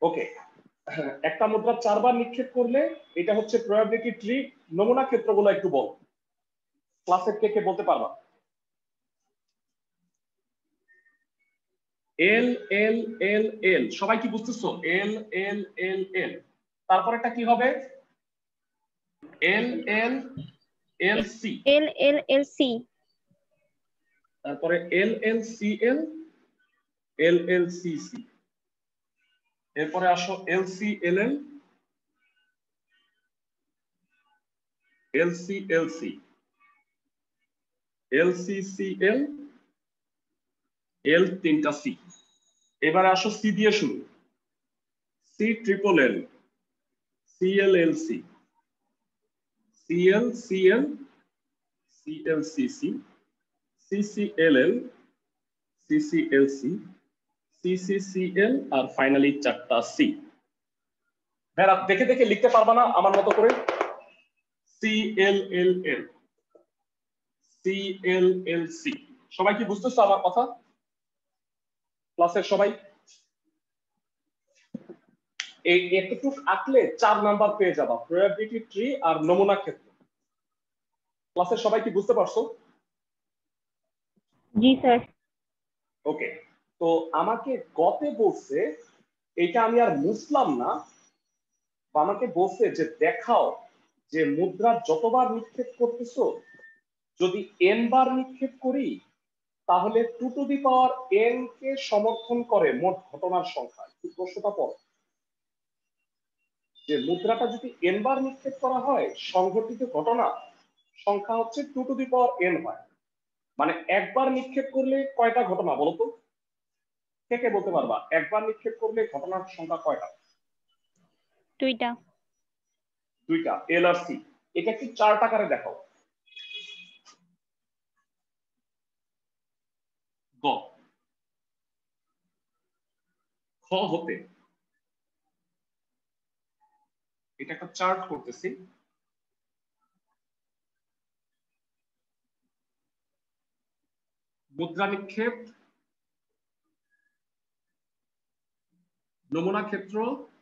ওকে, একটা মুদ্রা 4 বার নিক্ষেপ করলে এটা হচ্ছে প্রবাবিলিটি ট্রি। নমুনা ক্ষেত্রগুলো একটু বল, ক্লাসের কে কে বলতে পারবা? এল এল এল এল, সবাই কি বুঝতেছো? এল এল এল এল, তারপর এটা কি হবে? L L L C, L L L C, তারপরে L L C L, L L C C, এরপরে আসো L C L L, L C L C, L C C L, L তিনটা C. এবারে আসো সি দিয়ে শুরু, C triple L, C L L C, C L C L, C L C C, C C L L, C C L C, C C C L, আর finally 4টা C. ভেড়া দেখে দেখে লিখতে পারবা না আমার মতো করে? C L L L, C L L C. সবাই কি বুঝতেছো আমার কথা? ক্লাসের সবাই এই এতটুকু আঁকলে 4 নাম্বার পেয়ে যাবা, প্রবাবিলিটি ট্রি আর নমুনা ক্ষেত্র। ক্লাসের সবাই কি বুঝতে পারছো? জি স্যার। ওকে, তো আমাকে গতে বলছে, এটা আমি আর বুঝলাম না, আমাকে বলছে যে দেখাও যে মুদ্রা যতবার নিক্ষেপ করতেছো, যদি n বার নিক্ষেপ করি তাহলে 2 টু দি পাওয়ার n কে সমর্থন করে মোট ঘটনার সংখ্যা। এই প্রশ্নটা পড়ো, যে মুদ্রাটা যদি n বার নিক্ষেপ করা হয় সংঘটিত ঘটনা সংখ্যা হচ্ছে 2 টু দি পাওয়ার n হয়। মানে একবার নিক্ষেপ করলে কয়টা ঘটনা বলো তো? কে কে বলতে পারবা একবার নিক্ষেপ করলে ঘটনার সংখ্যা কয়টা? দুইটা। দুইটা, এল আর সি। এটা একটু চার্ট আকারে দেখাও। গ, খ হতে এটা একটা চার্ট করতেছি। মুদ্রা নিক্ষেপ, নমুনা ক্ষেত্র,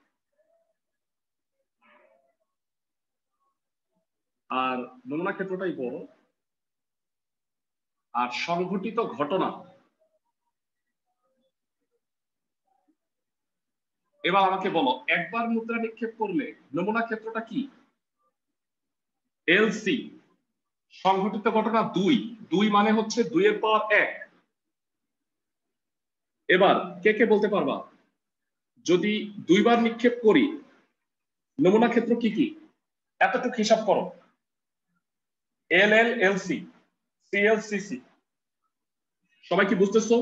আর নমুনা ক্ষেত্রটাই বড়, আর সংঘটিত ঘটনা। এবার আমাকে বলো একবার মুদ্রা নিক্ষেপ করলে নমুনা ক্ষেত্রটা কি? এলসি। সংঘটিত ঘটনা 2, 2 মানে হচ্ছে 2 এর পাওয়ার 1। এবার কে কে বলতে পারবা যদি 2 বার নিক্ষেপ করি নমুনা ক্ষেত্র কি কি? এতটুকু হিসাব করো, L L L C, C L C C. সবাই কি বুঝতেছো?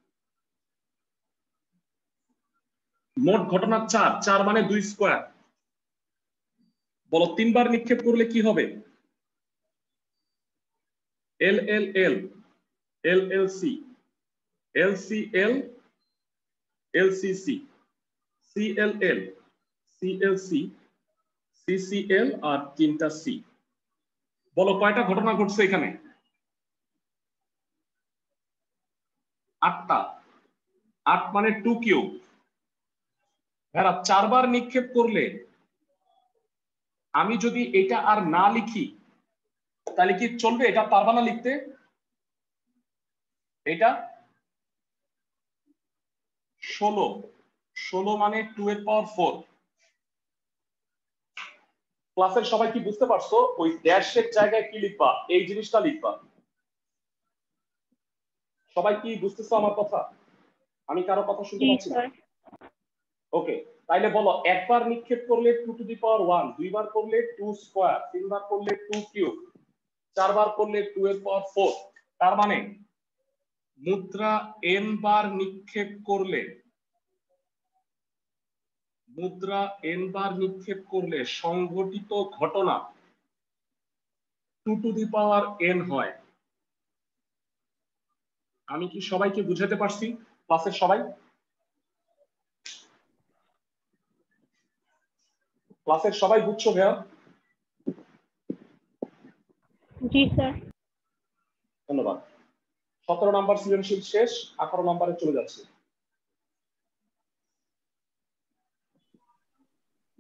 মোট ঘটনা 4, 4 মানে 2 স্কয়ার। বলো 3 বার নিক্ষেপ করলে কি হবে? L L L, L L C, L C L, L C C, C L L, C L C, C C L, আর 3টা সি। বলো কয়টা ঘটনা ঘটছে এখানে? 8টা। 8 মানে 2 কিউব। ভেড়া 4 বার নিক্ষেপ করলে আমি যদি এটা আর না লিখি তাহলে কি চলবে? এটা পারবা না লিখতে? এটা 16, 16 মানে 2 এর পাওয়ার 4। ক্লাসের সবাই কি বুঝতে পারছো? ওই ড্যাশের জায়গায় কি লিখবা? এই জিনিসটা লিখবা। সবাই কি বুঝতেছো আমার কথা? আমি কারো কথা শুনতে জি পাচ্ছি না। স্যার। ওকে, তাইলে বলো একবার নিক্ষেপ করলে 2 টু দি পাওয়ার 1, 2 বার করলে 2 স্কয়ার, 3 বার করলে 2 কিউব, 4 বার করলে 2 এর পাওয়ার 4। তার মানে মুদ্রা n বার নিক্ষেপ করলে, মুদ্রা n বার নিক্ষেপ করলে সংঘটিত ঘটনা 2 টু দি পাওয়ার n হয়। আমি কি সবাইকে বুঝাতে পারছি? ক্লাসের সবাই? ক্লাসের সবাই বুঝছো ভাইয়া? জি স্যার। ধন্যবাদ। 17 নাম্বার সৃজনশীল শেষ, 18 নাম্বারে চলে যাচ্ছে।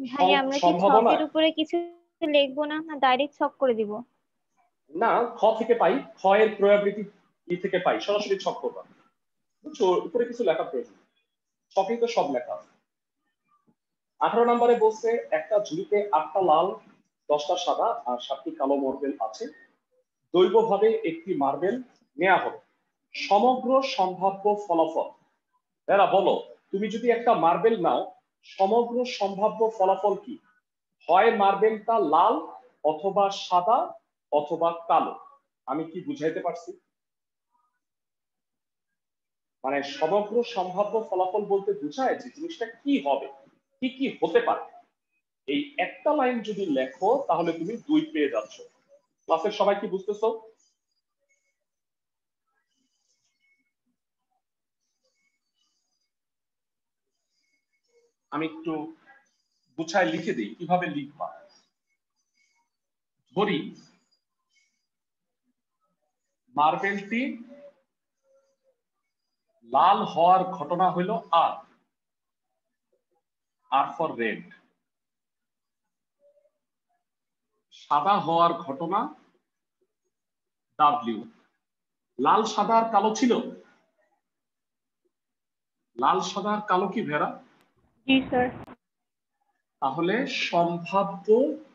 ভাই আমরা কি সম্ভাবনা ছকের উপরে কিছু লিখবো না, না ডাইরেক্ট ছক করে দিব? না, খ থেকে পাই, খ এর প্রবাবিলিটি ই থেকে পাই, সরাসরি ছক করবা, বুঝছো? উপরে কিছু লেখা প্রয়োজন, ছকেই তো সব লেখা আছে। 18 নম্বরে বলছে একটা ঝুড়িতে 8টা লাল, 10টা সাদা আর 7টি কালো মার্বেল আছে। দৈবভাবে একটি মার্বেল নেওয়া হবে। সমগ্র সম্ভাব্য ফলাফল। এরা বলো, তুমি যদি একটা মার্বেল নাও, সমগ্র সম্ভাব্য ফলাফল কি? হয় মার্বেলটা লাল, অথবা সাদা, অথবা কালো। আমি কি বুঝাইতে পারছি? মানে সমগ্র সম্ভাব্য ফলাফল বলতে বোঝায় যে জিনিসটা কি হবে, কি কি হতে পারে। এই একটা লাইন যদি লেখো তাহলে তুমি 2 পেয়ে যাচ্ছ। ক্লাসের সবাই কি বুঝতেছো? আমি একটু গুছায় লিখে দিই কিভাবে লিখবা। ধরি মার্বেলটি লাল হওয়ার ঘটনা হইল আর, আর ফর রেড। সাদা হওয়ার ঘটনা ডাব্লিউ। লাল সাদা আর কালো ছিল? লাল সাদা আর কালো কি ভেড়া? জি স্যার। তাহলে সম্ভাব্য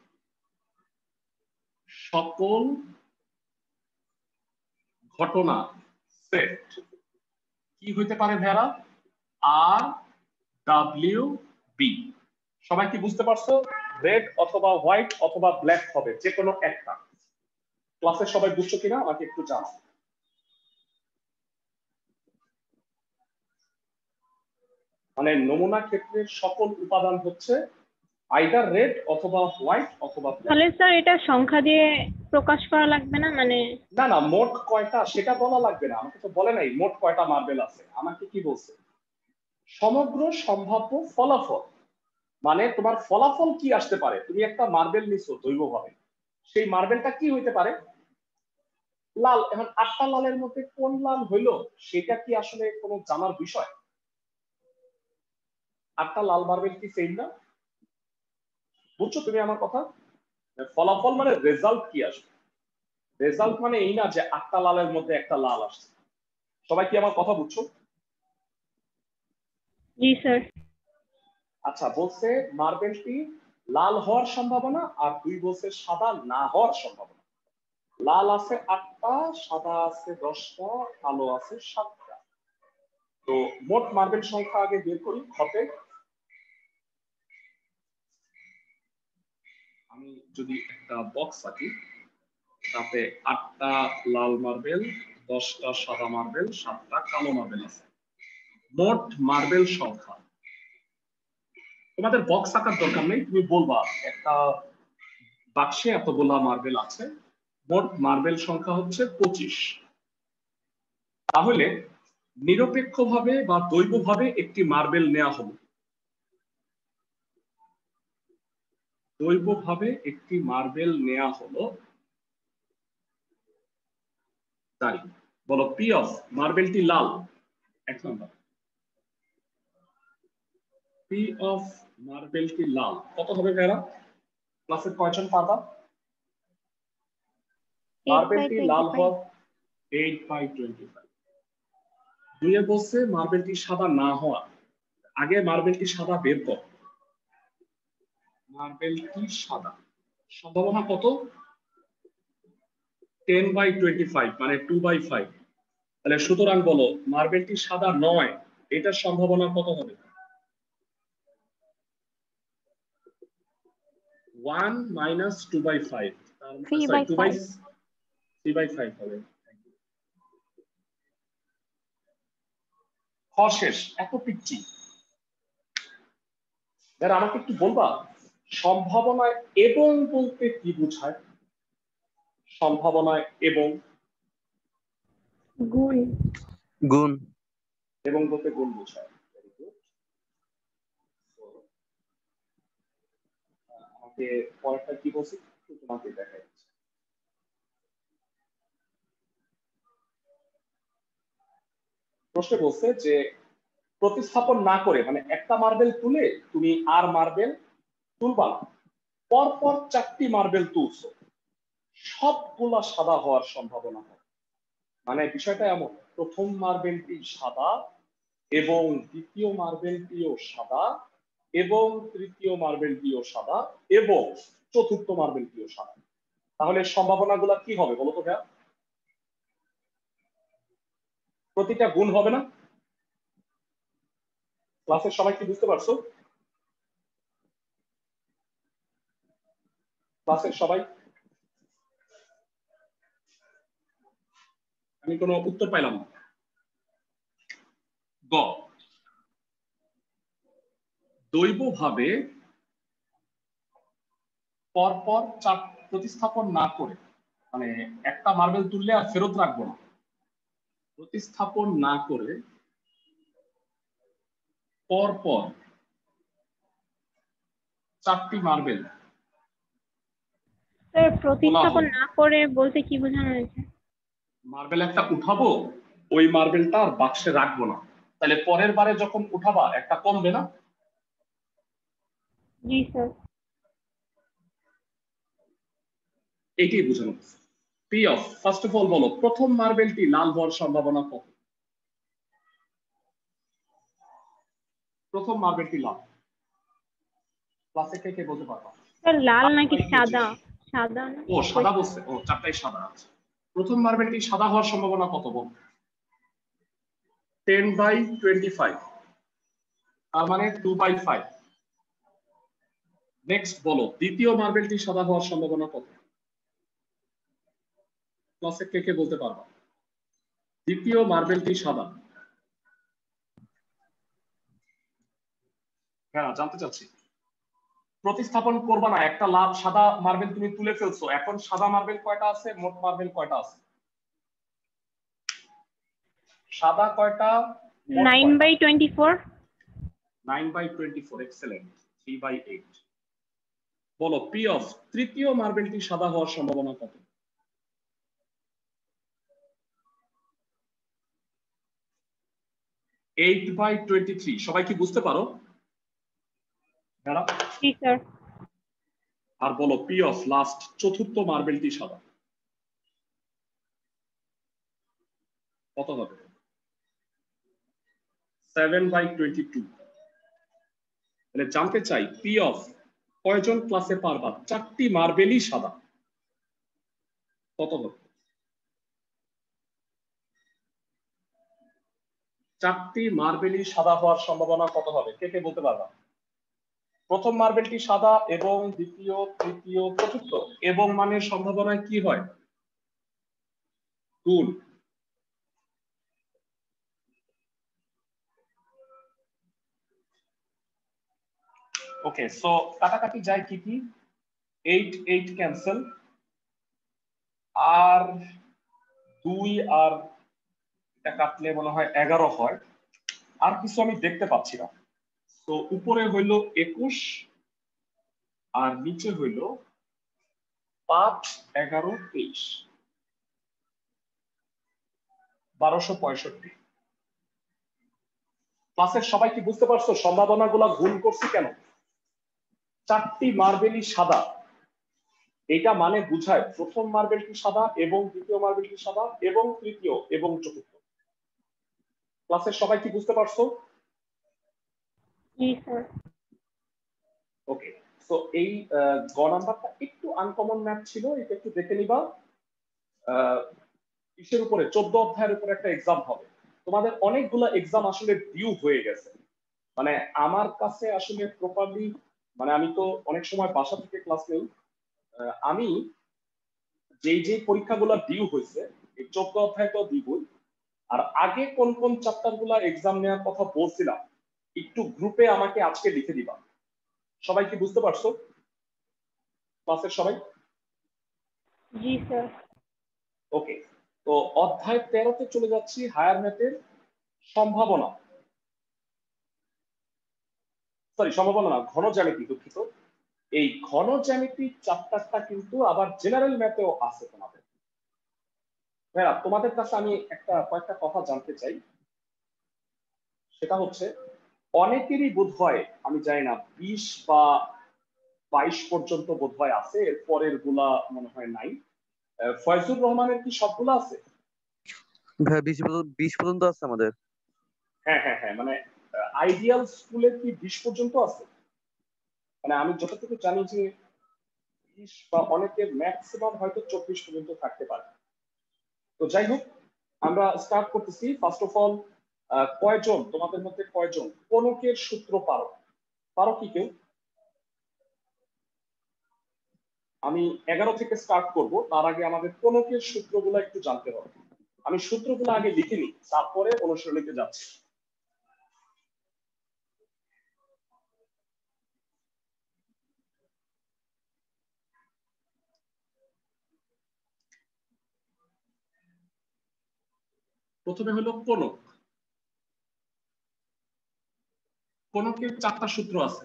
সকল ঘটনা সেট কি হইতে পারে ভেড়া? R W B. সবাই কি বুঝতে পারছো? রেড অথবা হোয়াইট অথবা ব্ল্যাক হবে, যে কোনো একটা। ক্লাসের সবাই বুঝছো কিনা আমাকে একটু জানাও। মানে নমুনা ক্ষেত্রের সকল উপাদান হচ্ছে আইদার রেড অথবা হোয়াইট অথবা ব্ল্যাক। তাহলে স্যার এটা সংখ্যা দিয়ে প্রকাশ করা লাগবে না, মানে? না না, মোট কয়টা সেটা বলা লাগবে না, আমাকে তো বলে নাই মোট কয়টা মার্বেল আছে। আমাকে কি বলছে? সমগ্র সম্ভাব্য ফলাফল। মানে তোমার ফলাফল কি আসতে পারে? তুমি একটা মার্বেল নিছো দৈবভাবে, সেই মার্বেলটা কি হইতে পারে? লাল। এখন 8টা লালের মধ্যে কোন লাল হইলো সেটা কি আসলে কোনো জানার বিষয়? 8টা লাল মার্বেল কি সেম না? বুঝছো তুমি আমার কথা? ফলাফল মানে রেজাল্ট কি আসবে। রেজাল্ট মানে এই না যে 8টা লালের মধ্যে একটা লাল আসছে। সবাই কি আমার কথা বুঝছো? জি স্যার। আচ্ছা, বলছে মার্বেলটি লাল হওয়ার সম্ভাবনা, আর 2 বলছে সাদা না হওয়ার সম্ভাবনা। লাল আছে 8টা, সাদা আছে 10টা, কালো আছে 7টা। তো মোট মার্বেল সংখ্যা আগে বের করি হবে। আমি যদি একটা বক্স আঁকি, তাতে 8টা লাল মার্বেল, 10টা সাদা মার্বেল, 7টা কালো মার্বেল আছে। মোট মার্বেল সংখ্যা, তোমাদের বক্স আঁকার দরকার নেই, তুমি বলবা একটা বাক্সে এতগুলা মার্বেল আছে, মোট মার্বেল সংখ্যা হচ্ছে 25। তাহলে নিরপেক্ষভাবে বা দৈবভাবে একটি মার্বেল নেওয়া হলো। দৈবভাবে একটি মার্বেল নেওয়া হলো, তাই বলো পি অফ মার্বেলটি লাল। 1 নম্বর, পি অফ মার্বেলটি লাল কত হবে ভেড়া? ক্লাসের কয়জন পাবা? মার্বেলটি লাল 8/25। হওয়ার 8/25। 2 এ বলছে মার্বেলটি সাদা না হওয়া। আগে মার্বেলটি সাদা বের কর। মার্বেলটি সাদা সম্ভাবনা কত? 10/25 মানে 2/5। তাহলে সুতরাং বলো মার্বেলটি সাদা নয়, এটার সম্ভাবনা কত হবে? 1 মাইনাস 2/5, সরি 3/5। 3/5 হবে। শেষ, এত পিচ্ছি। যারা আমাকে একটু বলবা সম্ভাবনায় এবং বলতে কি বোঝায়? সম্ভাবনায় এবং, গুণ। গুণ। এবং বলতে গুণ বোঝায়। আমাকে পরেরটা কি বলছি তোমাকে দেখাই। প্রশ্ন বলছে যে প্রতিস্থাপন না করে, মানে একটা মার্বেল তুলে তুমি আর মার্বেল তুলবা না, পরপর 4টি মার্বেল তুলছো, সবগুলা সাদা হওয়ার সম্ভাবনা হয়। মানে বিষয়টা এমন, প্রথম মার্বেলটি সাদা এবং দ্বিতীয় মার্বেলটিও সাদা এবং তৃতীয় মার্বেলটিও সাদা এবং চতুর্থ মার্বেলটিও সাদা। তাহলে সম্ভাবনাগুলো কি হবে বলো তো ভাইয়া? প্রতিটা গুণ হবে না? ক্লাসের সবাই কি বুঝতে পারছো? ক্লাসের সবাই? আমি কোনো উত্তর পাইলাম না। গ, দৈবভাবে পরপর চাপ প্রতিস্থাপন না করে, মানে একটা মার্বেল তুললে আর ফেরত রাখবো না, প্রতিস্থাপন না করে পরপর 4টি মার্বেল স্যার তোলা প্রতিস্থাপন হবে। না করে বলতে কি বোঝানো হয়েছে? মার্বেল একটা উঠাবো, ওই মার্বেলটা আর বাক্সে রাখবো না, তাহলে পরের বারে যখন উঠাবা একটা কমবে না? জি স্যার। এইটাই বোঝানো হচ্ছে। P of, first of all বলো প্রথম মার্বেলটি লাল হওয়ার সম্ভাবনা কত? প্রথম মার্বেলটি লাল, ক্লাসে কে কে বলতে পারবা? স্যার লাল 5 নাকি বাই সাদা? 25। সাদা না? ও সাদা বলছে, ও চারটাই সাদা আছে। প্রথম মার্বেলটি সাদা হওয়ার সম্ভাবনা কত বল? 10/25, তার মানে 2/5। নেক্সট বলো দ্বিতীয় মার্বেলটি সাদা হওয়ার সম্ভাবনা কত? ক্লাসে কে কে বলতে পারবা? দ্বিতীয় মার্বেলটি সাদা। হ্যাঁ জানতে চাচ্ছি। প্রতিস্থাপন করবা না, একটা লাল সাদা মার্বেল তুমি তুলে ফেলছো, এখন সাদা মার্বেল কয়টা আছে, মোট মার্বেল কয়টা আছে? সাদা কয়টা, মোট কয়টা? 9/24। 9/24, এক্সেলেন্ট। 3/8। বলো পি অফ তৃতীয় মার্বেলটি সাদা হওয়ার সম্ভাবনা কত? 8/23। সবাই কি বুঝতে পারো? জি স্যার। আর বলো পি অফ লাস্ট চতুর্থ মার্বেলটি সাদা কত হবে? 7/22। তাহলে জানতে চাই পি অফ কয়জন ক্লাসে পারবা 4টি মার্বেলই সাদা কত হবে? 4টি মার্বেলই সাদা হওয়ার সম্ভাবনা কত হবে, কে কে বলতে পারবা? প্রথম মার্বেলটি সাদা এবং দ্বিতীয় তৃতীয় চতুর্থ এবং মানের সম্ভাবনায় কি হয়? গুণ। ওকে, সো কাটাকাটি যায় কি কি? 8 8 ক্যান্সেল, আর 2 আর এটা কাটলে মনে হয় 11 হয়, আর কিছু আমি দেখতে পাচ্ছি না। তো উপরে হইল 21 আর নিচে হইল 5 11 23, 1265। ক্লাসের সবাই কি বুঝতে পারছো সম্ভাবনাগুলো গুণ করছি কেন? 4টি মার্বেলই সাদা, এটা মানে বুঝায় প্রথম মার্বেলটি সাদা এবং দ্বিতীয় মার্বেলটি সাদা এবং তৃতীয় এবং চতুর্থ। ক্লাসের সবাই কি বুঝতে পারছো? জি স্যার। ওকে, সো এই গ নাম্বারটা একটু আনকমন ম্যাথ ছিল, এটা একটু দেখে নিবা। ইসের উপরে 14 অধ্যায়ের উপরে একটা এক্সাম হবে। তোমাদের অনেকগুলা এক্সাম আসলে ডিউ হয়ে গেছে, মানে আমার কাছে আসলে প্রপারলি, মানে আমি তো অনেক সময় বাসা থেকে ক্লাস নেই, আমি যেই যে পরীক্ষাগুলো ডিউ হয়েছে এই 14 অধ্যায় তো দিবই, আর আগে কোন কোন চ্যাপ্টার গুলা এক্সাম নেওয়ার কথা বলছিলাম একটু গ্রুপে আমাকে আজকে লিখে দিবা। সবাই কি বুঝতে পারছো? ক্লাসের সবাই? জি স্যার। ওকে, তো অধ্যায় 13-তে চলে যাচ্ছি, হায়ার ম্যাথের সম্ভাবনা, সরি সম্ভাবনা না, ঘন জ্যামিতি, দুঃখিত। এই ঘন জ্যামিতি চ্যাপ্টারটা কিন্তু আবার জেনারেল ম্যাথেও আছে তোমাদের। হ্যাঁ, তোমাদের কাছে আমি কয়েকটা কথা জানতে চাই। সেটা হচ্ছে অনেকেরই বোধ হয়, আমি জানি না 20 বা 22 পর্যন্ত বোধহয় আছে, এর পরের গুলা মনে হয় নাই। ফয়জুর রহমানের কি সবগুলো আছে? ভাই 20 পর্যন্ত আছে আমাদের। হ্যাঁ হ্যাঁ হ্যাঁ, মানে আইডিয়াল স্কুলের কি 20 পর্যন্ত আছে? মানে আমি যতটুকু জানি যে 20 বা অনেকের ম্যাক্সিমাম হয়তো 24 পর্যন্ত থাকতে পারে। তো যাই হোক, আমরা স্টার্ট করতেছি। ফার্স্ট অফ অল, কয়জন তোমাদের মধ্যে কয়জন কোনকের সূত্র পারো? পারো কি কেউ? আমি 11 থেকে স্টার্ট করব, তার আগে আমাদের কোনকের সূত্রগুলো একটু জানতে হবে। আমি সূত্রগুলো আগে লিখে নিই, তারপরে অনুশীলনীতে যাচ্ছি। প্রথমে হলো কোনক। কোনকের 4টা সূত্র আছে।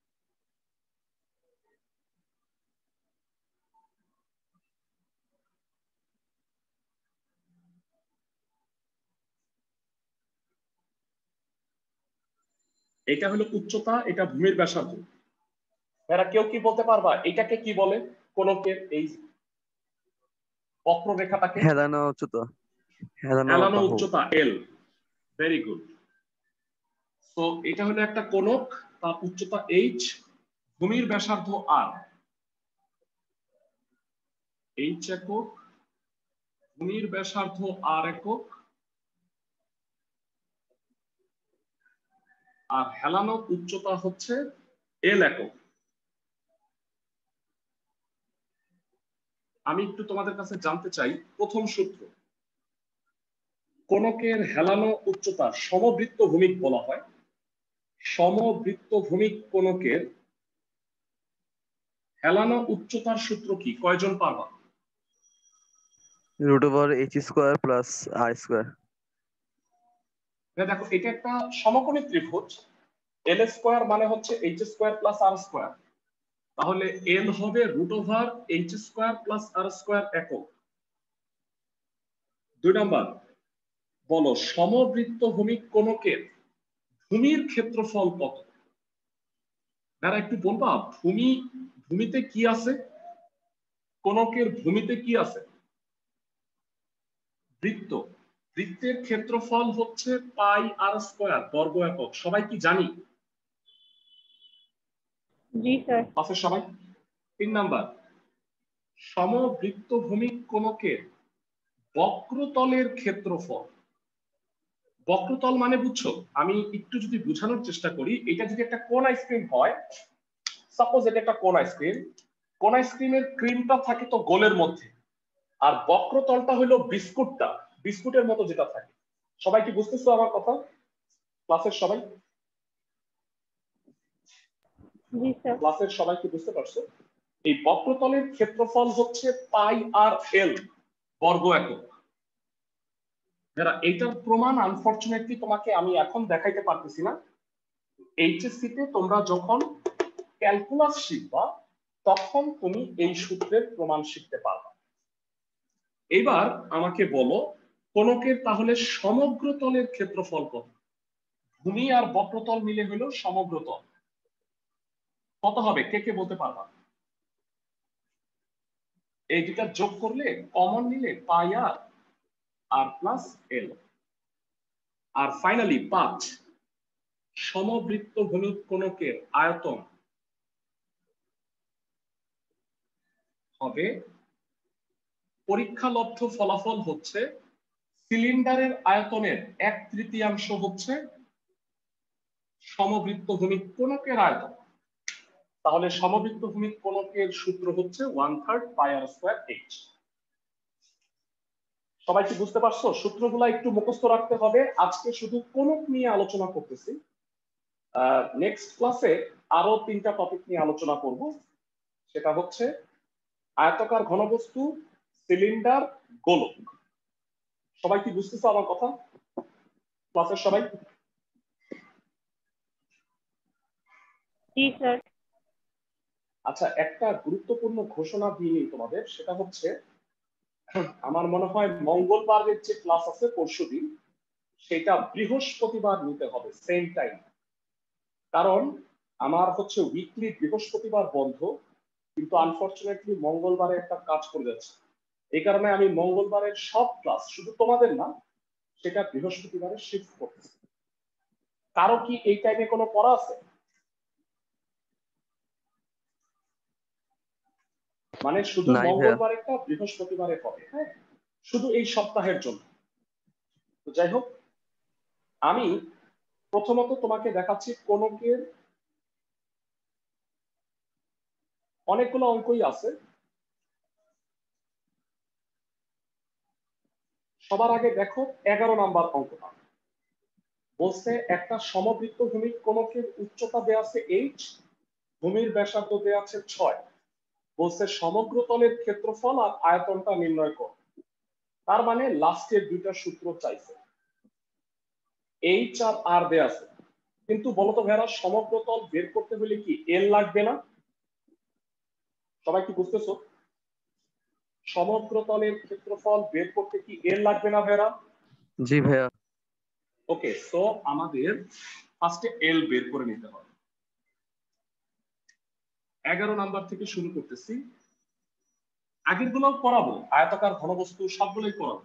এটা হলো উচ্চতা, এটা ভূমির ব্যাসার্ধ। এরা কেউ কি বলতে পারবা এটাকে কি বলে? কোনকের এই বক্ররেখাটাকে হেলানো উচ্চতা, হেলানো হেলানো বাহু। উচ্চতা এল। Very good. তো এটা হলো একটা কোনক, তার উচ্চতা এইচ, ভূমির ব্যাসার্ধ আর। এইচ একক, ভূমির ব্যাসার্ধ আর একক, আর হেলানো উচ্চতা হচ্ছে এল একক। আমি একটু তোমাদের কাছে জানতে চাই, প্রথম সূত্র, কোনকের হেলানো উচ্চতা সমবৃত্ত ভূমিক বলা হয়। সমবৃত্ত ভূমিক কোনকের হেলানো উচ্চতার সূত্র কি? কয়জন পারবা? √h² plus r²। দেখো, এটা একটা সমকোণী ত্রিভুজ। এল স্কোয়ার মানে হচ্ছে H square plus R square. তাহলে এল হবে √h² প্লাস r² একক। 2 নাম্বার, বলো সমবৃত্ত ভূমিক কোনকের ভূমির ক্ষেত্রফল কত? যারা একটু বলবা ভূমিতে কি আছে? কোনকের ভূমিতে কি আছে? বৃত্ত। বৃত্তের ক্ষেত্রফল হচ্ছে πr² বর্গ একক। সবাই কি জানি? জি স্যার। আছে সবাই? 3 নাম্বার, সমবৃত্ত ভূমিক কোনকের বক্রতলের ক্ষেত্রফল। বক্রতল মানে বুঝছো? আমি একটু যদি বোঝানোর চেষ্টা করি, এটা যদি একটা কোন আইসক্রিম হয়, সাপোজ এটা একটা কোন আইসক্রিম, কোন আইসক্রিমের ক্রিমটা থাকে তো গোলের মধ্যে, আর বক্রতলটা হলো বিস্কুটটা, বিস্কুটের মতো যেটা থাকে। সবাই কি বুঝতেছো আমার কথা? ক্লাসের সবাই? জি স্যার। ক্লাসের সবাই কি বুঝতে পারছো? এই বক্রতলের ক্ষেত্রফল হচ্ছে πr/l বর্গ একক। যারা এইটার প্রমাণ আনফরচুনেটলি তোমাকে আমি এখন দেখাইতে পারতেছি না। এইচএসসি তে তোমরা যখন ক্যালকুলাস শিখবা, তখন তুমি এই সূত্রের প্রমাণ শিখতে পারবে। এবার আমাকে বলো, কোনকের তাহলে সমগ্র তলের ক্ষেত্রফল কত? ভূমি আর বক্রতল মিলে হলো সমগ্র তল। কত হবে? কে কে বলতে পারবা? এই দুটা যোগ করলে, কমন নিলে πr আর প্লাস এল। আর ফাইনালি 5, সমবৃত্ত ভূমিক কোনকের আয়তন হবে, পরীক্ষালব্ধ ফলাফল হচ্ছে সিলিন্ডারের আয়তনের 1/3 হচ্ছে সমবৃত্ত ভূমিক কোনকের আয়তন। তাহলে সমবৃত্ত ভূমিক কোনকের সূত্র হচ্ছে 1/3 πr²h। সবাই কি বুঝতে পারছো? সূত্রগুলো একটু মুখস্থ রাখতে হবে। আজকে শুধু কোনক নিয়ে আলোচনা করতেছি। নেক্সট ক্লাসে আরো 3টা টপিক নিয়ে আলোচনা করব। সেটা হচ্ছে আয়তাকার ঘনবস্তু, সিলিন্ডার, গোলক। সবাই কি বুঝতেছো আমার কথা? ক্লাসের সবাই? জি স্যার। আচ্ছা, একটা গুরুত্বপূর্ণ ঘোষণা দিয়ে নিই তোমাদের। সেটা হচ্ছে, আমার মনে হয় মঙ্গলবারের যে ক্লাস আছে পরশুদিন, সেটা বৃহস্পতিবার নিতে হবে সেম টাইম। কারণ আমার হচ্ছে উইকলি বৃহস্পতিবার বন্ধ, কিন্তু আনফরচুনেটলি মঙ্গলবারে একটা কাজ করে যাচ্ছে। এই কারণে আমি মঙ্গলবারের সব ক্লাস, শুধু তোমাদের না, সেটা বৃহস্পতিবারে শিফট করতেছি। কারো কি এই টাইমে কোনো পড়া আছে? মানে শুধু নাই ভাইয়া। মঙ্গলবারেরটা বৃহস্পতিবারে হবে, হ্যাঁ, শুধু এই সপ্তাহের জন্য। তো যাই হোক, আমি প্রথমত তোমাকে দেখাচ্ছি কোনকের অনেকগুলো অঙ্কই আছে। সবার আগে দেখো 11 নাম্বার অঙ্কটা। বলছে একটা সমবৃত্ত ভূমির কোনকের উচ্চতা দেওয়া আছে h, ভূমির ব্যাসার্ধ দেওয়া আছে 6। বলছে সমগ্র তলের ক্ষেত্রফল আর আয়তনটা নির্ণয় করো। তার মানে লাস্টের দুইটা সূত্র চাইছে, h আর r দেওয়া আছে। কিন্তু বলতো ভাইরা, সমগ্র তল বের করতে হলে কি l লাগবে না? সবাই কি বুঝতেছো? সমগ্র তলের ক্ষেত্রফল বের করতে কি l লাগবে না ভাইরা? জি ভাইয়া। ওকে, সো আমাদের ফার্স্টে l বের করে নিতে হবে। 11 নাম্বার থেকে শুরু করতেছি। আগের গুলো করাবো, আয়তাকার ঘনবস্তু সবগুলোই করাবো।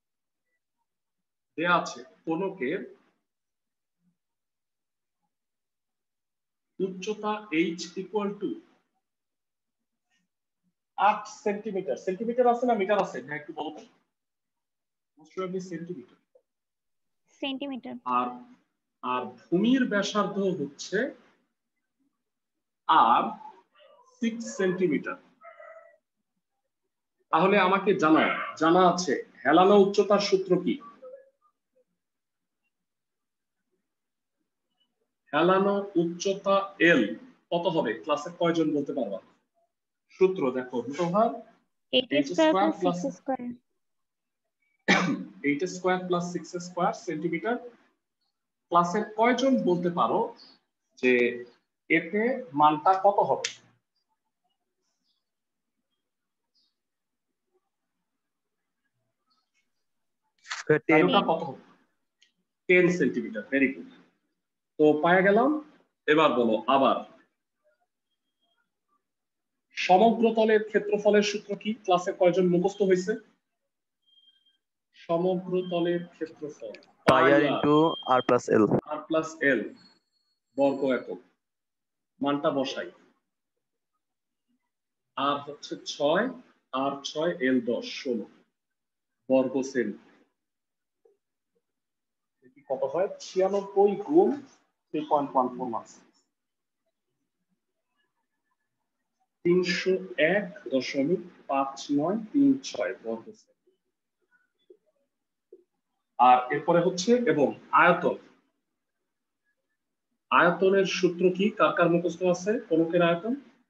দেয়া আছে কোনকের উচ্চতা h equal to 8 centimetre. Centimetre আছে না মিটার আছে? হ্যাঁ, একটু বলো তো। Most probably centimetre. সেন্টিমিটার। আর আর ভূমির ব্যাসার্ধ হচ্ছে আর 6 সেন্টিমিটার। তাহলে আমাকে জানা আছে হেলানো উচ্চতার সূত্র কি? হেলানো উচ্চতা এল কত হবে? ক্লাসে কয়জন বলতে পারবা? সূত্র দেখো, √8 square plus plus 6 square. 8 square plus 6 square centimetre. ক্লাসের কয়জন বলতে পারো যে এতে মানটা কত হবে? ভ্যালুটা কত হবে? 10 সেন্টিমিটার। Very good. তো পাওয়া গেলাম। এবার বলো আবার, সমগ্র তলের ক্ষেত্রফলের সূত্র কি? ক্লাসে কয়জন মুখস্থ হয়েছে? সমগ্র তলের ক্ষেত্রফল pi R into R plus L. R plus L বর্গ একক। মানটা বসাই। আর হচ্ছে 6, আর 6 এল 10 16 বর্গ সেল। কত হয়? 96 গুণ 3.141, 301.5936 বর্গ সেল। আর এরপরে হচ্ছে এবং আয়তন। আয়তনের সূত্র কি? কার কার মুখস্থ আছে? কোনকের আয়তন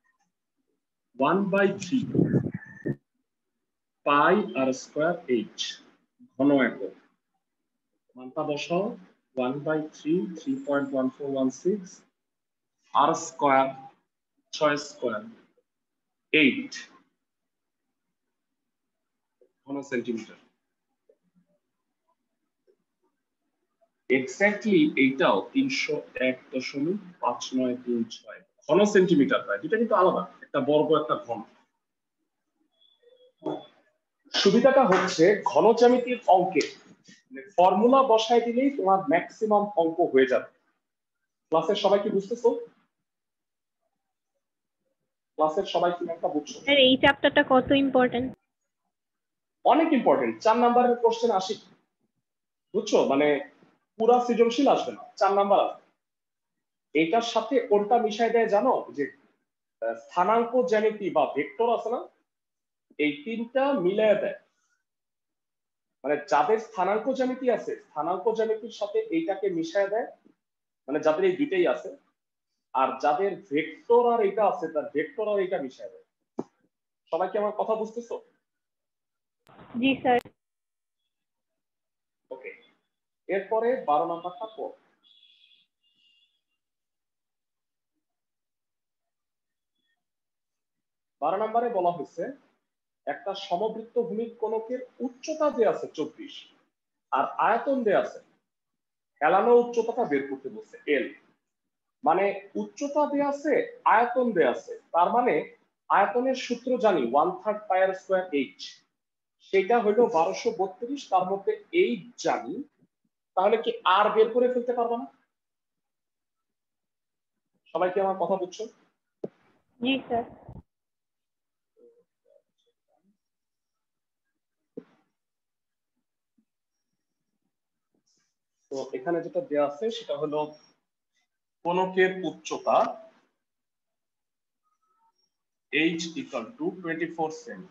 1/3 পাই আর স্কয়ার এইচ ঘন একক। মানটা বসাও। 1/3 3.1416 আর স্কয়ার 6 স্কয়ার 8 ঘন সেন্টিমিটার। এক্স্যাক্টলি এইটাও 301.5936 ঘন সেন্টিমিটার হয়। দুটা কিন্তু আলাদা, একটা বর্গ একটা ঘন। সুবিধাটা হচ্ছে ঘন জ্যামিতির অঙ্কে ফর্মুলা বসায় দিলেই তোমার ম্যাক্সিমাম অঙ্ক হয়ে যাবে। ক্লাসের সবাই কি বুঝতেছো? ক্লাসের সবাই কি একটা বুঝছো? আর এই চ্যাপ্টারটা কত ইম্পর্টেন্ট? অনেক ইম্পর্টেন্ট। 4 নাম্বারের কোশ্চেন আসে, বুঝছো? মানে পুরা সৃজনশীল আসবে না, 4 নাম্বার আসবে। এইটার সাথে কোনটা মিশাই দেয় জানো? যে স্থানাঙ্ক জ্যামিতি বা ভেক্টর আছে না, এই তিনটা মিলায় দেয়। মানে যাদের স্থানাঙ্ক জ্যামিতি আছে, স্থানাঙ্ক জ্যামিতির সাথে এইটাকে মিশায় দেয়, মানে যাদের এই দুইটাই আছে। আর যাদের ভেক্টর আর এটা আছে, তার ভেক্টর আর এটা মিশায় দেয়। সবাই কি আমার কথা বুঝতেছো? জি স্যার। ওকে, এরপরে 12 নাম্বারটা পড়। 12 নাম্বারে বলা হয়েছে একটা সমবৃত্ত ভূমির কোণকের উচ্চতা দেয়া আছে 24 আর আয়তন দেয়া আছে। হেলানো উচ্চতাটা বের করতে বলছে এল। মানে উচ্চতা দেয়া আছে, আয়তন দেয়া আছে, তার মানে আয়তনের সূত্র জানি 1/3 পাই আর স্কয়ার এইচ, সেটা হলো 1232, তার মধ্যে এইচ জানি, তাহলে কি আর বের করে ফেলতে পারবো না? সবাই কি আমার কথা বুঝছো? জি স্যার। তো এখানে যেটা দেয়া আছে সেটা হলো কোণকের উচ্চতা h ইকুয়াল টু 24 সেমি,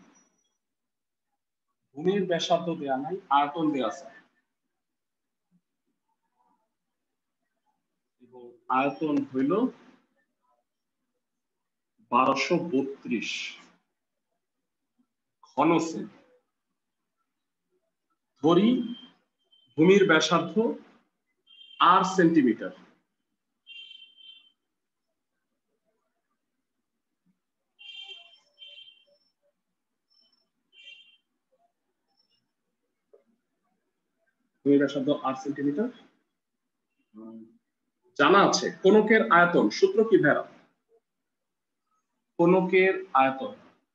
ভূমির ব্যাসার্ধ দেয়া নাই, আয়তন দেয়া আছে, এবং আয়তন হইল 1232 ঘন সেমি। ধরি ভূমির ব্যাসার্ধ আর সেন্টিমিটার, ভূমির ব্যাসার্ধ আর সেন্টিমিটার। জানা আছে কোণকের আয়তন, সূত্র কি ভেরা? কোণকের আয়তন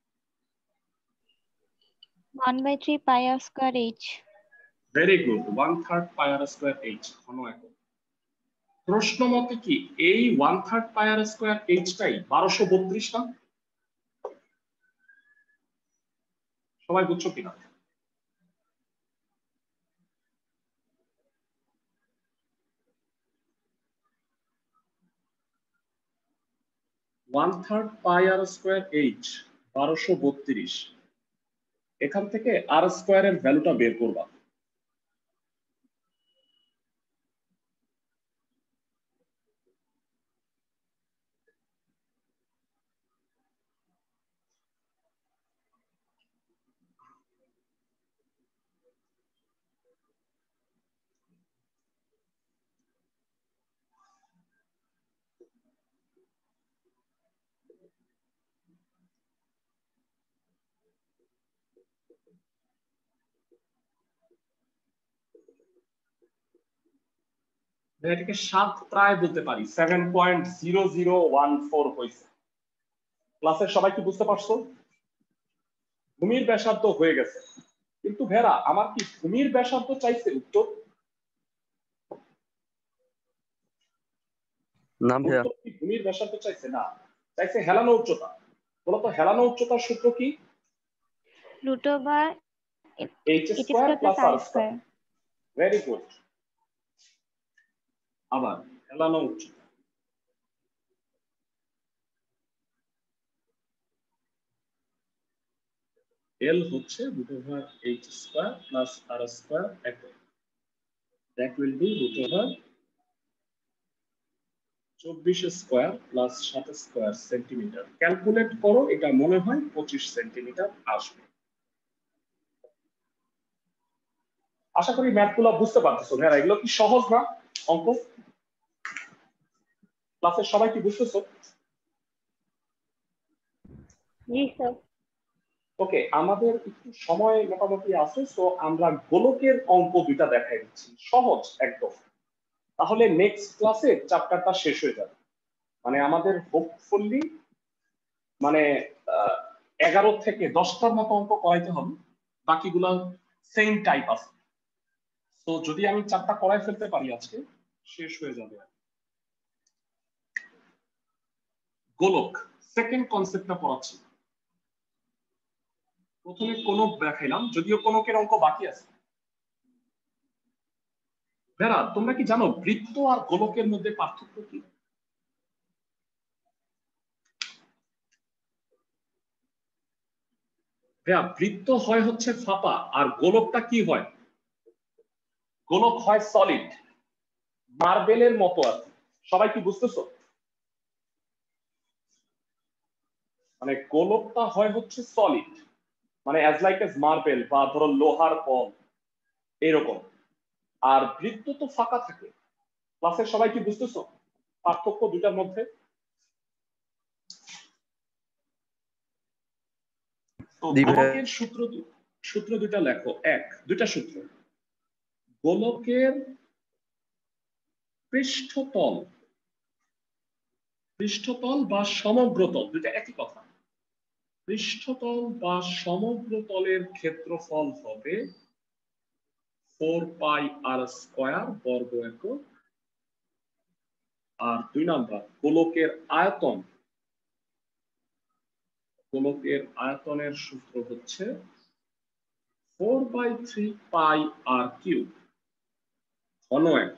1/3 pi r square h. Very good, 1/3 pi R square H ঘন একক। প্রশ্ন মতে কি এই 1/3 পাই আর স্কয়ার এইচটাই 1232 না? সবাই বুঝছো কিনা? One third pi R square H 1232, এখান থেকে আর স্কয়ারের ভ্যালুটা বের করবা। এটাকে 7 প্রায় বলতে পারি, 7.0014 হয়েছে। ক্লাসের সবাই কি বুঝতে পারছো? ভূমির ব্যাসার্ধ হয়ে গেছে, কিন্তু ভেরা আমার কি ভূমির ব্যাসার্ধ চাইছে? উত্তর না ভাইয়া। উত্তর কি ভূমির ব্যাসার্ধ চাইছে? না, চাইছে হেলানো উচ্চতা। বলতো হেলানো উচ্চতার সূত্র কি? √/h² H square plus R square. Very good. আবার হেলানো উচ্চতা এল হচ্ছে √h² প্লাস আর স্কয়ার একক, that will be √24 square plus 7 square centimetre. Calculate করো, এটা মনে হয় 25 সেন্টিমিটার আসবে। আশা করি ম্যাথগুলো বুঝতে পারতেছো। হ্যাঁ, এগুলো কি সহজ না অঙ্ক? ক্লাসের সবাই কি বুঝতেছো? জি স্যার। ওকে, আমাদের একটু সময় মোটামুটি আছে, সো আমরা গোলকের অঙ্ক দুইটা দেখাই দিচ্ছি, সহজ একদম। তাহলে নেক্সট ক্লাসে চ্যাপ্টারটা শেষ হয়ে যাবে, মানে আমাদের হোপফুলি মানে 11 থেকে 10টার মতো অঙ্ক করাইতে হবে, বাকিগুলো সেম টাইপ আছে। তো যদি আমি 4টা করাই ফেলতে পারি আজকে, শেষ হয়ে যাবে। গোলক সেকেন্ড কনসেপ্টটা পড়াচ্ছি। প্রথমে কোণক দেখাইলাম, যদিও কোণকের অঙ্ক বাকি আছে। ভেরা, তোমরা কি জানো বৃত্ত আর গোলকের মধ্যে পার্থক্য কি? ভেরা, বৃত্ত হয় হচ্ছে ফাঁপা, আর গোলকটা কি হয়? গোলক হয় সলিড, মার্বেলের মতো আছে। সবাই কি বুঝতেছো? মানে গোলকটা হয় হচ্ছে সলিড, মানে অ্যাজ লাইক এজ মার্বেল বা ধরো লোহার বল এরকম, আর বৃত্ত তো ফাঁকা থাকে। ক্লাসের সবাই কি বুঝতেছো পার্থক্য দুটার মধ্যে? তো গোলকের সূত্র দুটা লেখো। দুইটা সূত্র। গোলকের পৃষ্ঠতল পৃষ্ঠতল বা সমগ্রতল দুটো একই কথা। পৃষ্ঠতল বা সমগ্রতলের ক্ষেত্রফল হবে 4 পাই আর স্কয়ার বর্গ একক। আর 2 নাম্বার গোলকের আয়তন, গোলকের আয়তনের সূত্র হচ্ছে 4/3 পাই আর কিউব ঘন একক।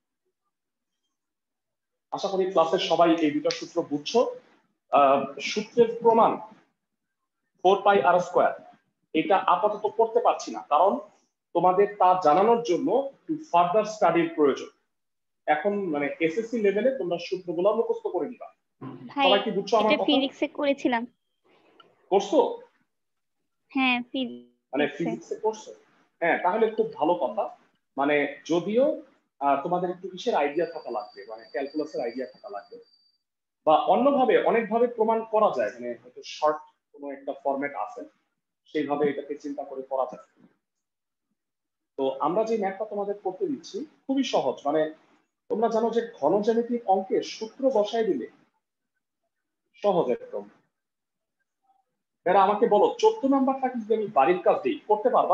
আশা করি ক্লাসের সবাই এই দুটো সূত্র বুঝছো। সূত্রের প্রমাণ 4 পাই আর স্কয়ার এটা আপাতত করতে পারছি না, কারণ তোমাদের তা জানানোর জন্য একটু ফার্দার স্টাডির প্রয়োজন। এখন মানে এসএসসি লেভেলে তোমরা সূত্রগুলো মুখস্থ করে নিবা। ভাই সবাই কি বুঝছো আমার এটা কথা? ফিজিক্সে করেছিলাম। করছো? হ্যাঁ মানে ফিজিক্সে করছো? হ্যাঁ, তাহলে খুব ভালো কথা। মানে যদিও তোমাদের একটু কিসের আইডিয়া থাকা লাগবে, মানে ক্যালকুলাসের আইডিয়া থাকা লাগবে, বা অন্যভাবে অনেকভাবে প্রমাণ করা যায়, মানে হয়তো শর্ট কোনো একটা ফরম্যাট আছে সেইভাবে এটাকে চিন্তা করে করা যায়। তো আমরা যে ম্যাথটা তোমাদের করতে দিচ্ছি খুবই সহজ। মানে তোমরা জানো যে ঘন জ্যামিতিক অঙ্কের সূত্র বসায় দিলে সহজ একদম। এরা আমাকে বলো 14 নাম্বারটা যদি আমি বাড়ির কাজ দিই করতে পারবা?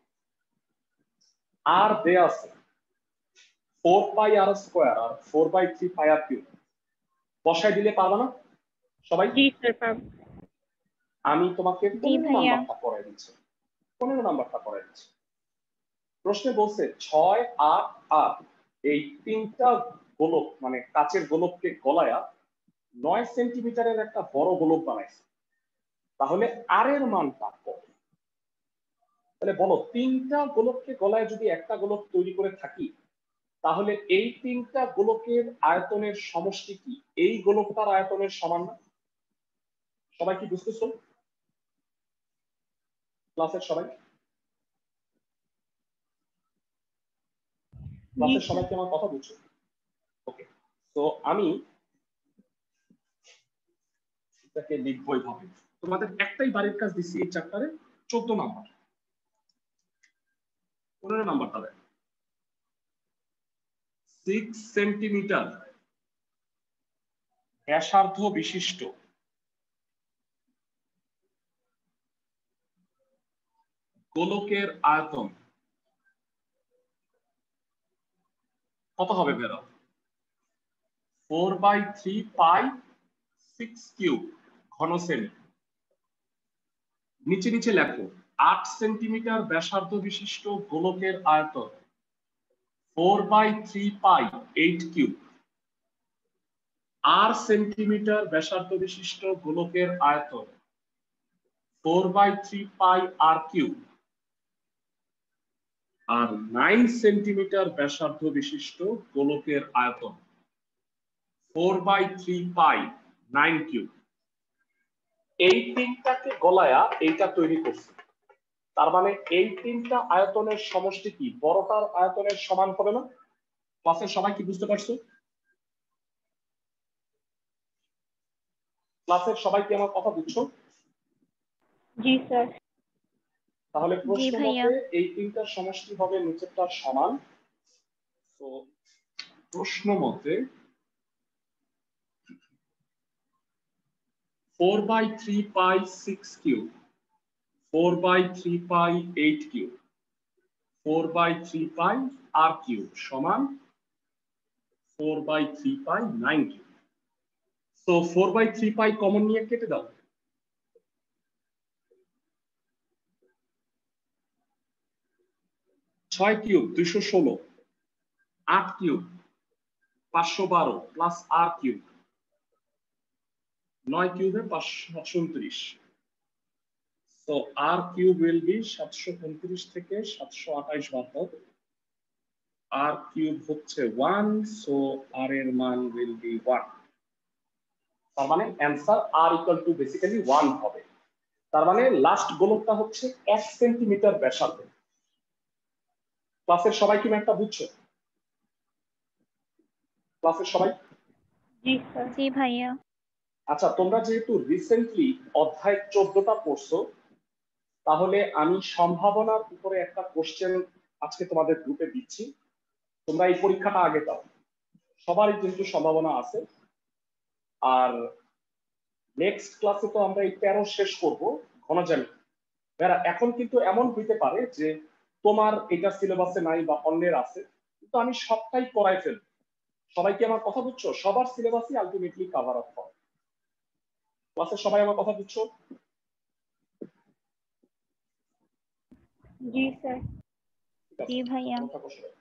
আর দেয়া আছে 4 পাই আর স্কয়ার আর 4/3 পাই আর কিউব, বসায় দিলে পারবা না সবাই? জি স্যার পারবো। আমি তোমাকে জি 15 ভাইয়া। নাম্বারটা পড়াই দিচ্ছি। 15 নাম্বারটা পড়াই দিচ্ছি। প্রশ্নে বলছে 6, 8, 8 এই তিনটা গোলক মানে কাচের গোলককে গলায়া 9 সেন্টিমিটারের একটা বড় গোলক বানাইছে। তাহলে আর এর মানটা কত? তাহলে বলো, তিনটা গোলককে গলায় যদি একটা গোলক তৈরি করে থাকি, তাহলে এই তিনটা গোলকের আয়তনের সমষ্টি কি এই গোলকটার আয়তনের সমান না? সবাই কি বুঝতেছো? ক্লাসের সবাই? জি ক্লাসের সবাই স্যার। কি আমার কথা বুঝছো? ওকে, তো আমি এটাকে লিখবো এইভাবে। তোমাদের একটাই বাড়ির কাজ দিচ্ছি এই চ্যাপ্টারে, 14 নাম্বার। 15 নাম্বারটা দেখ, 6 সেন্টিমিটার ব্যাসার্ধ বিশিষ্ট গোলকের আয়তন কত হবে বেরো? 4/3 পাই 6 কিউব ঘন সেমি। নিচে নিচে লেখো 8 সেন্টিমিটার ব্যাসার্ধ বিশিষ্ট গোলকের আয়তন 4/3 পাই 8 কিউব। আর সেন্টিমিটার ব্যাসার্ধ বিশিষ্ট গোলকের আয়তন 4/3 পাই আর কিউব। আর 9 সেন্টিমিটার ব্যাসার্ধ বিশিষ্ট গোলকের আয়তন 4/3 পাই 9 কিউব। এই তিনটাকে গলায়া এইটা তৈরি করছে। তার মানে এই তিনটা আয়তনের সমষ্টি কি বড়টার আয়তনের সমান হবে না? ক্লাসের সবাই কি বুঝতে পারছো? ক্লাসের সবাই কি আমার কথা বুঝছো? জি স্যার। তাহলে জি প্রশ্ন ভাইয়া। মতে এই তিনটার সমষ্টি হবে নিচেরটার সমান। তো প্রশ্ন মতে 4/3 pi 6 cube, 4/3 pi 8 cube, 4/3 pi R cube সমান 4/3 পাই 9 কিউব। তো 4/3 পাই কমন নিয়ে কেটে দাও। 6 cube 216, 8 cube 512 plus R cube 9 কিউবে 529। তো আর কিউব উইল বি 729 থেকে 728 বাদ দাও, আর কিউব হচ্ছে 1, সো আর এর মান উইল বি 1। তার মানে answer R equal to basically 1 হবে। তার মানে লাস্ট গোলকটা হচ্ছে 1 সেন্টিমিটার ব্যাসার্ধ। ক্লাসের সবাই কি একটা বুঝছো? ক্লাসের সবাই? জি স্যার। জি ভাইয়া। আচ্ছা, তোমরা যেহেতু রিসেন্টলি অধ্যায় 14টা পড়ছো, তাহলে আমি সম্ভাবনার উপরে একটা কোশ্চেন আজকে তোমাদের গ্রুপে দিচ্ছি। তোমরা এই পরীক্ষাটা আগে দাও, সবারই কিন্তু সম্ভাবনা আছে। আর নেক্সট ক্লাসে তো আমরা এই 13 শেষ করব ঘন জ্যামিতি। ভাইরা এখন কিন্তু এমন হইতে পারে যে তোমার এটা সিলেবাসে নাই বা অন্যের আছে, কিন্তু আমি সবটাই করাই ফেলবো। সবাই কি আমার কথা বুঝছো? সবার সিলেবাসই আলটিমেটলি কভার আপ হবে। ক্লাসে সবাই আমার কথা বুঝছো? জি স্যার। ঠিক আছে, জি ভাইয়া। ভালো থাকো সবাই।